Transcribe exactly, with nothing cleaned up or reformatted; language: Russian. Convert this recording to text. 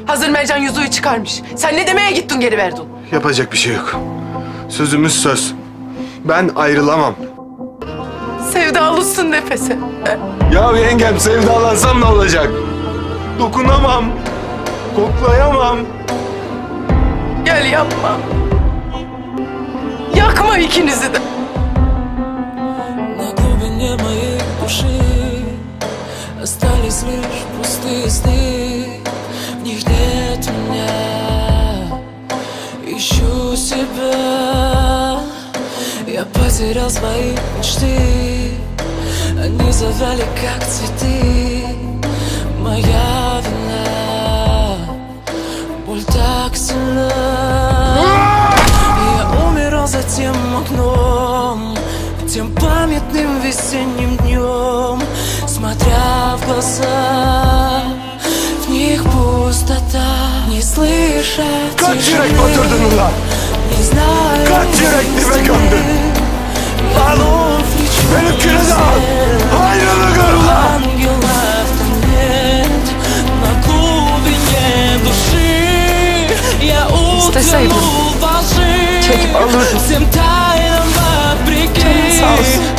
Hazır Mercan yüzüğü çıkarmış. Sen ne demeye gittin geri verdin? Yapacak bir şey yok. Sözümüz söz. Ben ayrılamam. Sevdalısın nefese. Ya yengem, sevdalansam ne olacak? Dokunamam. Koklayamam. Gel yapma. Yakma ikinizi de. Остались лишь пустые сны, в них нет меня. Ищу себя, я потерял свои мечты. Они завяли, как цветы. Моя вина, боль так сильна. Я умирал за тем окном, тем памятным весенним днем. Смотря в глаза, в них пустота. Не слышать тишины, не знаю, Kaç yürek dibe gömdün? Al! Benimkini de al! Ayrılık arla! Ангелов-то нет на глубине души. Я утонул во лжи, всем тайнам вопреки.